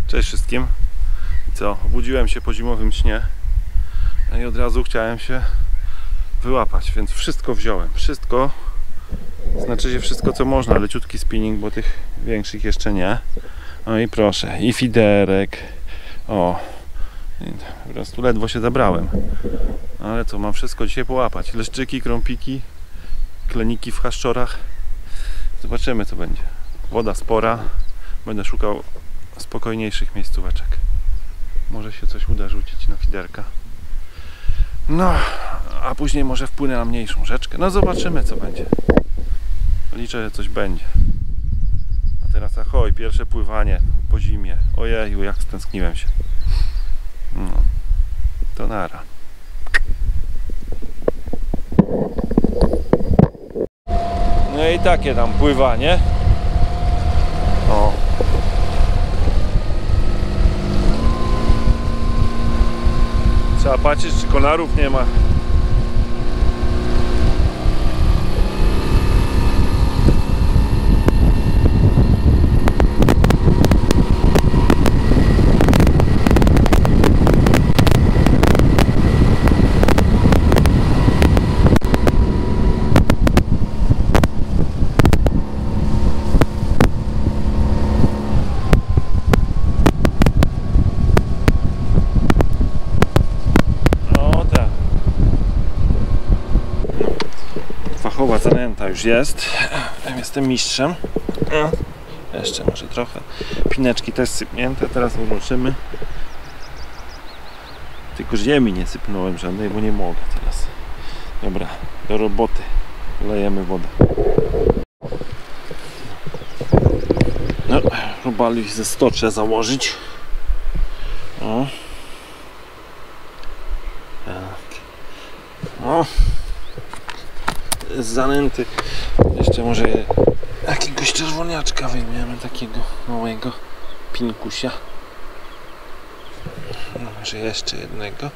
Cześć wszystkim. Co? Obudziłem się po zimowym śnie i od razu chciałem się wyłapać, więc wszystko wziąłem. Wszystko, znaczy się wszystko co można. Leciutki spinning, bo tych większych jeszcze nie. No i proszę, i fiderek. O, po prostu ledwo się zabrałem. Ale co, mam wszystko dzisiaj połapać. Leszczyki, krąpiki, kleniki w chaszczorach. Zobaczymy co będzie. Woda spora. Będę szukał spokojniejszych miejscóweczek. Może się coś uda rzucić na fiderka. No, a później może wpłynę na mniejszą rzeczkę. No zobaczymy co będzie. Liczę, że coś będzie. A teraz ahoj, pierwsze pływanie po zimie. Ojeju, jak stęskniłem się. No, to nara. No i takie tam pływanie. O. Trzeba patrzeć, czy konarów nie ma. Fachowa zanęta już jest. Jestem mistrzem. Jeszcze może trochę. Pineczki też sypnięte. Teraz zobaczymy. Tylko ziemi nie sypnąłem żadnej, bo nie mogę teraz. Dobra, do roboty. Lejemy wodę. No, robali ze 100 trzeba założyć. O. Tak. O. Z zanęty jeszcze może jakiegoś czerwoniaczka wyjmiemy, takiego małego pinkusia. Może jeszcze jednego.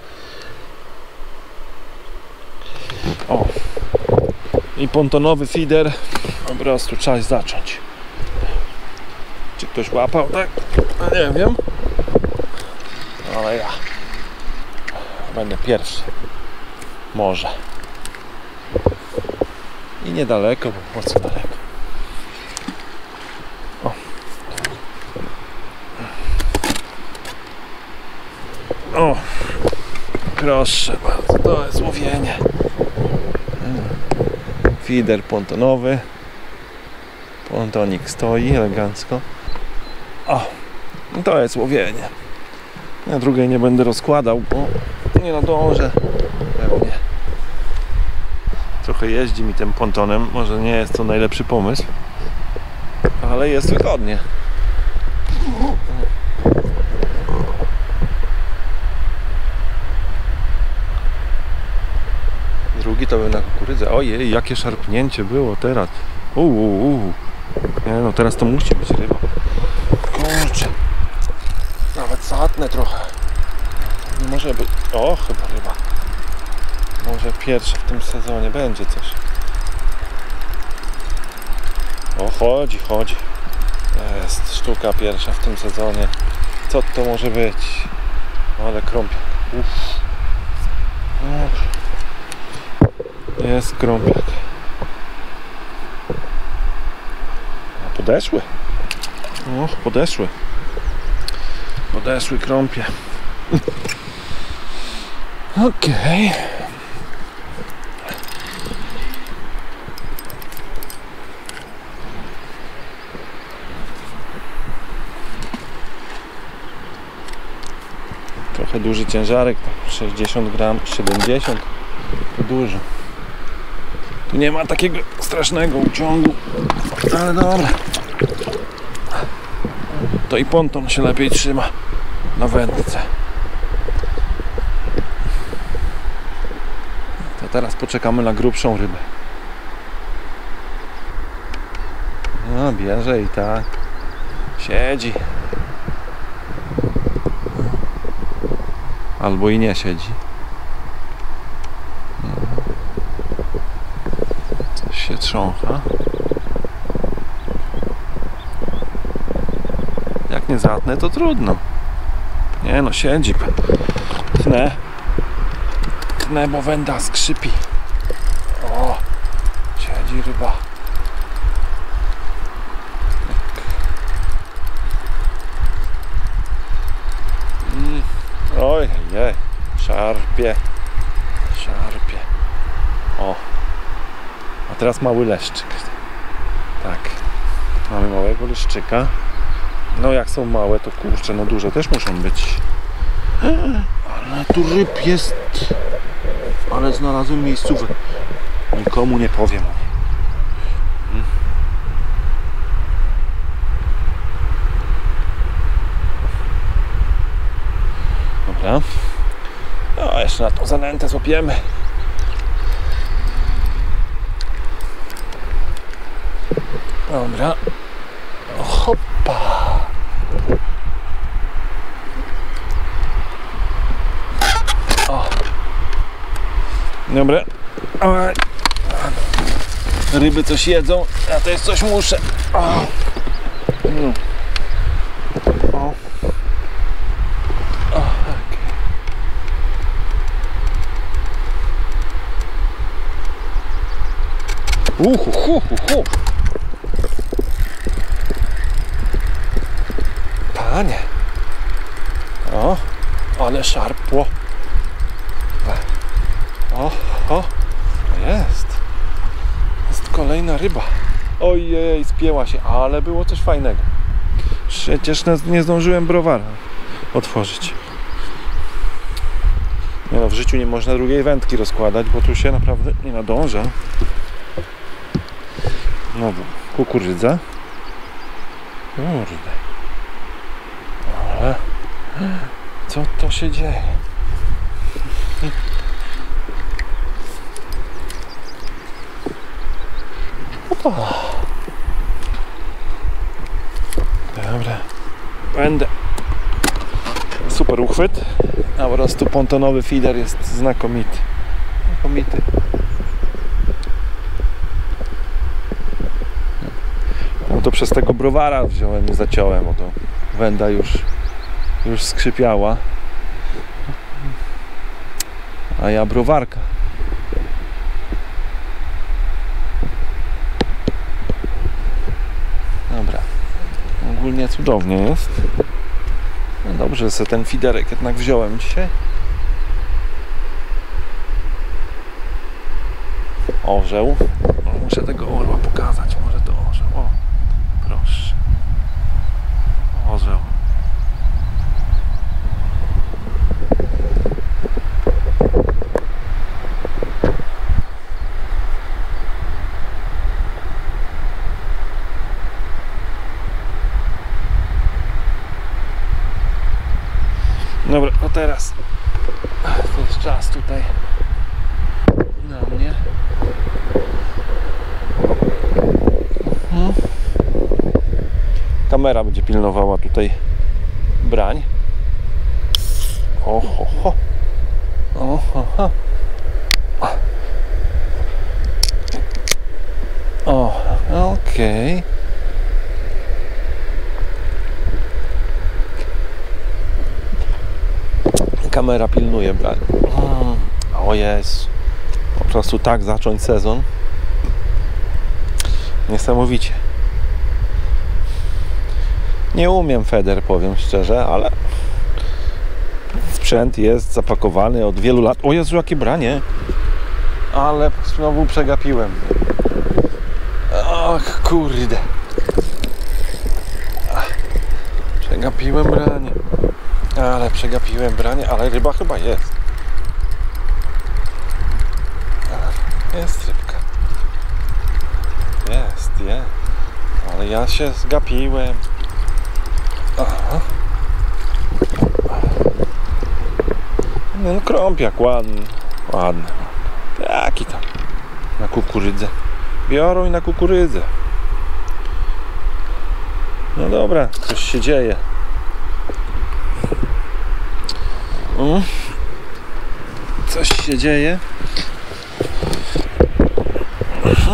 O, i pontonowy feeder. Po prostu trzeba zacząć. Czy ktoś łapał, tak? No nie wiem, ale ja będę pierwszy. Może. I niedaleko, bo mocno daleko. O. O. Proszę bardzo, to jest łowienie. Feeder pontonowy. Pontonik stoi elegancko. O. To jest łowienie. Na drugiej nie będę rozkładał, bo nie nadążę. Pewnie. Trochę jeździ mi tym pontonem, może nie jest to najlepszy pomysł, ale jest wygodnie. Drugi to był na kukurydzę. Ojej, jakie szarpnięcie było teraz. Nie no, teraz to musi być ryba. Kurczę. Nawet zatnę trochę. Nie może być. O, chyba ryba. Może pierwszy w tym sezonie będzie coś. O, chodzi. Jest sztuka pierwsza w tym sezonie. Co to może być? Ale krąpiak. Jest krąpiak. A podeszły. Och, podeszły. Podeszły krąpie. Okej. Trochę duży ciężarek, 60 gram, 70, to dużo. Tu nie ma takiego strasznego uciągu, ale dobra. To i ponton się lepiej trzyma na wędce. To teraz poczekamy na grubszą rybę. No, bierze i tak. Siedzi. Albo i nie siedzi. Coś się trzącha. Jak nie zatnę, to trudno. Nie no, siedzi. Tnę, bo węda skrzypi. O, siedzi ryba. Oj, jej, szarpie. O, a teraz mały leszczyk. Tak, mamy małego leszczyka. No jak są małe, to kurczę, no duże też muszą być. Ale tu ryb jest. Ale znalazłem miejscówkę. Nikomu nie powiem. Dobra. No, jeszcze na tą zanętę złapiemy. Dobra. Hoppa. O. Dobra. Ryby coś jedzą, ja też coś muszę. O. O. Panie. O, ale szarpło. O, jest. Jest kolejna ryba. Ojej, spięła się, ale było coś fajnego. Przecież nie zdążyłem browara otworzyć. No, w życiu nie można drugiej wędki rozkładać, bo tu się naprawdę nie nadąża. No, kukurydza. Kurde. Ale co to się dzieje? Opa. Dobra. Będę. Super uchwyt. A po prostu pontonowy feeder jest znakomity. No to przez tego browara wziąłem i zaciąłem, bo to węda już skrzypiała. A ja browarka. Dobra. Ogólnie cudownie jest. No dobrze, że sobie ten fiderek jednak wziąłem dzisiaj. Orzeł. Muszę tego orła pokazać. Może to orzeł. O, proszę. Orzeł. Dobra, no teraz to jest czas tutaj na mnie. Kamera będzie pilnowała tutaj brań. Oho. O, okej. Kamera pilnuje brań. O Jezu. Po prostu tak zacząć sezon. Niesamowicie. Nie umiem feder, powiem szczerze, ale sprzęt jest zapakowany od wielu lat. O Jezu, jakie branie! Ale znowu przegapiłem. Ach, kurde. Przegapiłem branie. Ale ryba chyba jest. Jest rybka. Jest. Ale ja się zgapiłem. Aha. No krąpiak ładny. Jaki tam? Na kukurydzę. Biorą i na kukurydzę. No dobra, coś się dzieje. Coś się dzieje.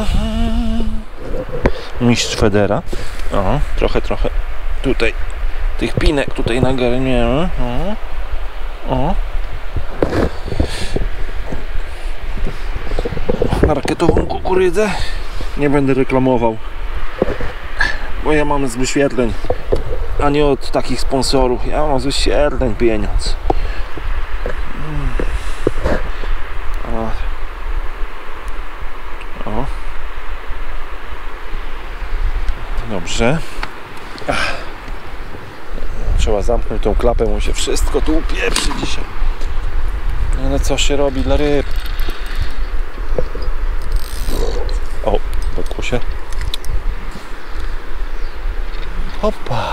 Mistrz federa. Trochę tutaj tych pinek tutaj nagarniemy. O. Marketową kukurydzę. Nie będę reklamował, bo ja mam z wyświetleń, a nie od takich sponsorów. Ja mam z wyświetleń pieniądz. O. Dobrze. Trzeba zamknąć tą klapę, mu się wszystko tu upieprzy dzisiaj. Ale co się robi dla ryb? O, podkuł się. Hopa.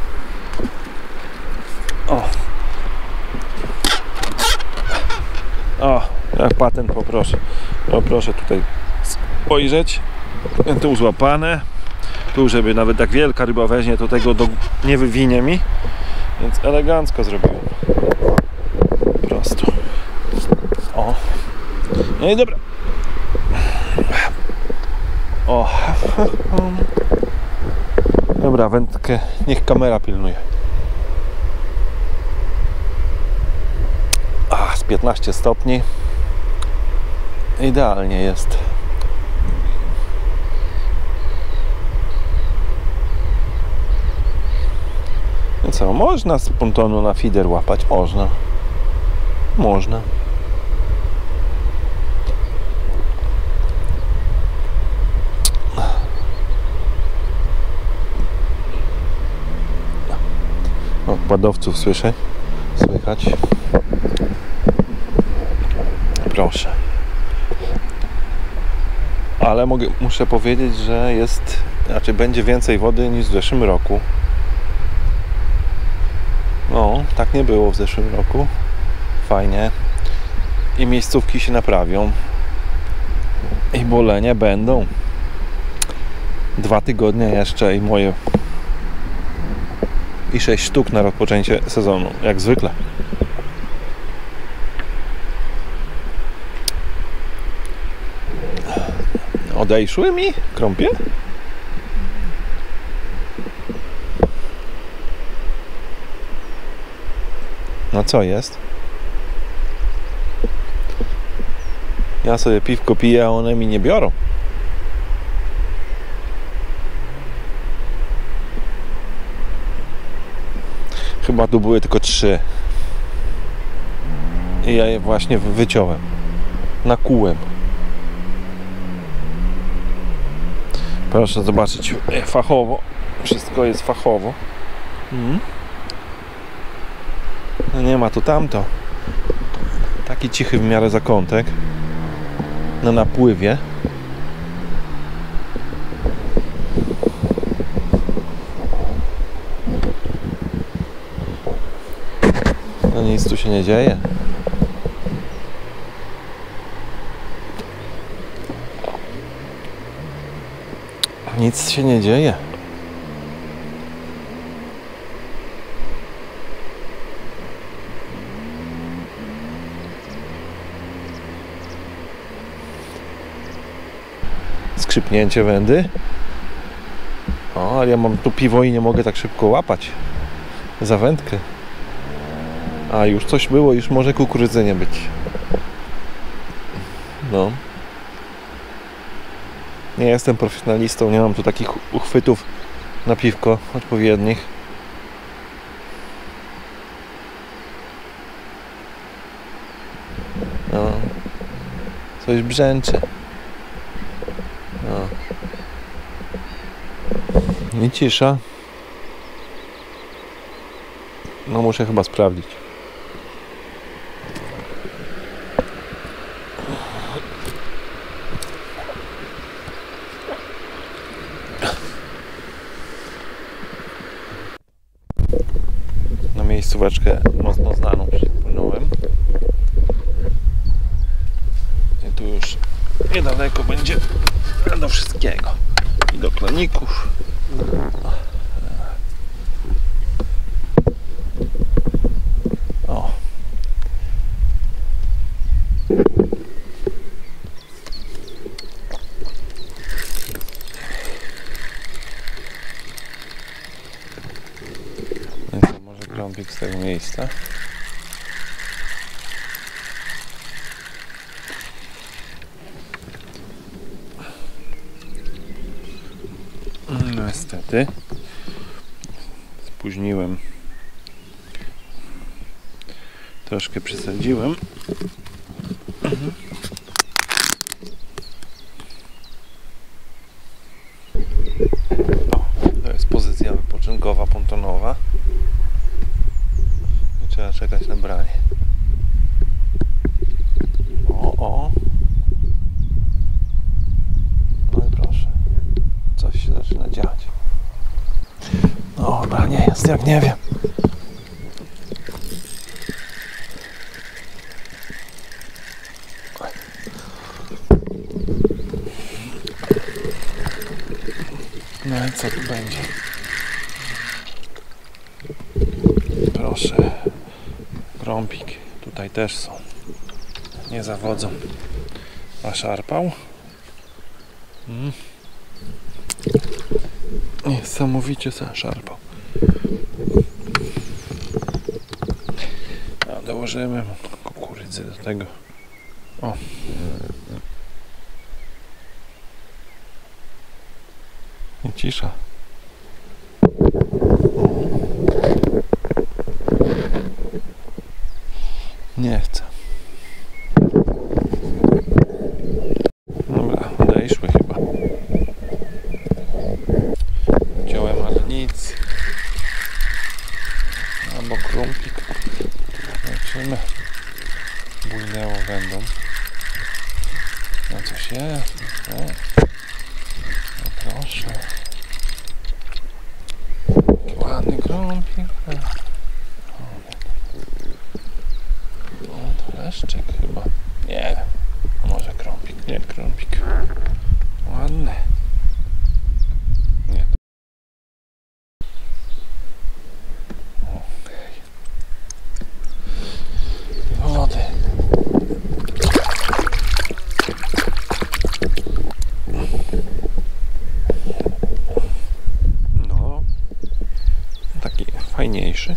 O, jak patent poproszę. No proszę tutaj spojrzeć. Tu złapane. Tu, żeby nawet tak wielka ryba weźmie, to tego nie wywinie mi. Więc elegancko zrobiłem. Prosto. O. No i dobra. O. Dobra, wędkę niech kamera pilnuje. Z 15 stopni. Idealnie jest. No co, można z pontonu na feeder łapać? Można. Można. O, kładowców słyszę. Słychać. Proszę. Ale muszę powiedzieć, że będzie więcej wody niż w zeszłym roku. No, tak nie było w zeszłym roku. Fajnie. I miejscówki się naprawią. I bolenia będą. 2 tygodnie jeszcze i moje. I 6 sztuk na rozpoczęcie sezonu, jak zwykle. Odejszły mi krąpie? No co jest? Ja sobie piwko piję, a one mi nie biorą. Chyba tu były tylko 3. I ja je właśnie wyciąłem. Nakłułem. Proszę zobaczyć, fachowo. Wszystko jest fachowo. No nie ma tu tamto. Taki cichy w miarę zakątek. Na napływie. No nic tu się nie dzieje. Nic się nie dzieje. Skrzypnięcie wędy. O, ale ja mam tu piwo i nie mogę tak szybko łapać za wędkę. A już coś było, już może kukurydzy nie być. No. Nie jestem profesjonalistą, nie mam tu takich uchwytów na piwko odpowiednich. No. Coś brzęczy. No. I cisza. No muszę chyba sprawdzić. Na miejscóweczkę mocno znaną przypłynąłem. I tu już niedaleko będzie do wszystkiego. I do kloników. O. krąpik z tego miejsca. No niestety spóźniłem. Troszkę przesadziłem. To jest pozycja wypoczynkowa, pontonowa. I trzeba czekać na branie. O. No i proszę. Coś się zaczyna dziać. No, branie jest jak nie wiem. No i co tu będzie? Proszę. Krąpik. Tutaj też są. Nie zawodzą. A szarpał? Niesamowicie sobie szarpał. A dołożymy kukurydzy do tego. O. I cisza. Nie chcę. Dobra, odeszły chyba. Wziąłem, ale nic. Albo krąpik. Zobaczymy. Bujnęło wędą. No coś jest. O. No proszę. Ładny krąpik. O, to leszczyk chyba. Nie wiem. A może krąpik? Nie, krąpik. Ładny. Nie. Wody. No. Taki fajniejszy.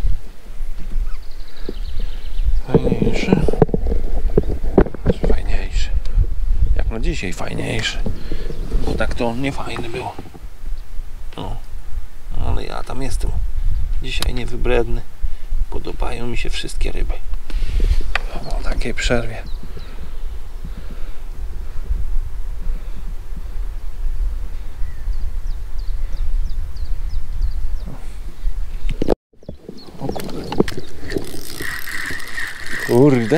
Fajniejszy. Jak na dzisiaj fajniejszy. Bo tak to nie fajny był. No. Ale ja tam jestem. Dzisiaj niewybredny. Podobają mi się wszystkie ryby. Po takiej przerwie. O kurde.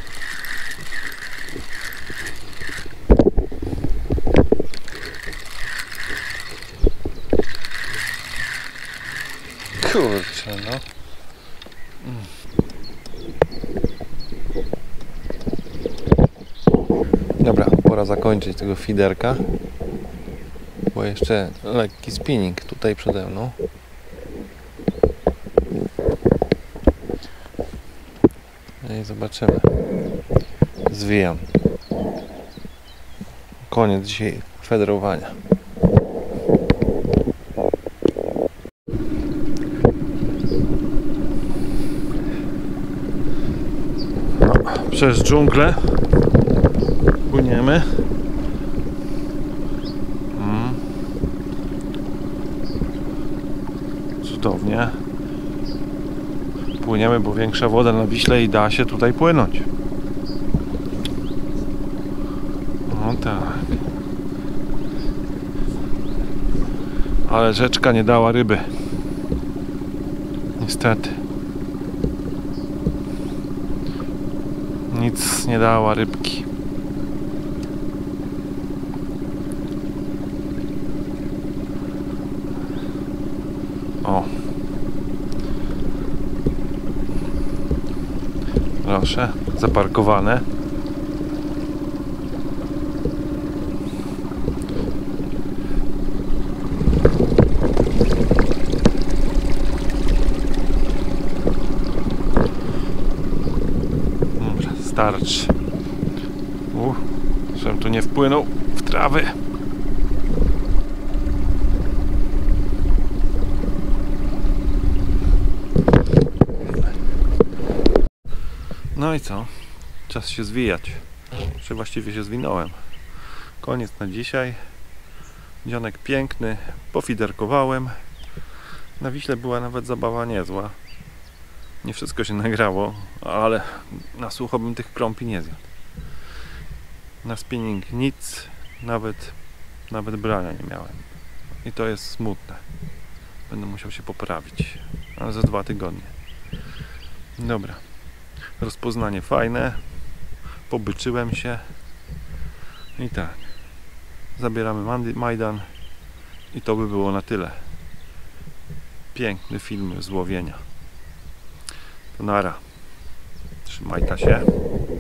Kurczę, no. Dobra, pora zakończyć tego fiderka. Bo jeszcze lekki spinning tutaj przede mną. I zobaczymy. Zwijam. Koniec dzisiaj federowania. No, przez dżunglę płyniemy. Cudownie. Płyniemy, bo większa woda na Wiśle i da się tutaj płynąć. No tak. Ale rzeczka nie dała ryby. Niestety. Nic nie dała rybki. O. Proszę, zaparkowane. Dobra, starczy. Żebym tu nie wpłynął w trawy. No i co? Czas się zwijać. Czy właściwie się zwinąłem. Koniec na dzisiaj. Dzionek piękny. Pofiderkowałem. Na Wiśle była nawet zabawa niezła. Nie wszystko się nagrało, ale na sucho bym tych krąpi nie zjadł. Na spinning nic, nawet brania nie miałem. I to jest smutne. Będę musiał się poprawić. Ale za 2 tygodnie. Dobra. Rozpoznanie fajne. Pobyczyłem się. I tak. Zabieramy Majdan. I to by było na tyle. Piękny film z łowienia. To nara. Trzymajcie się.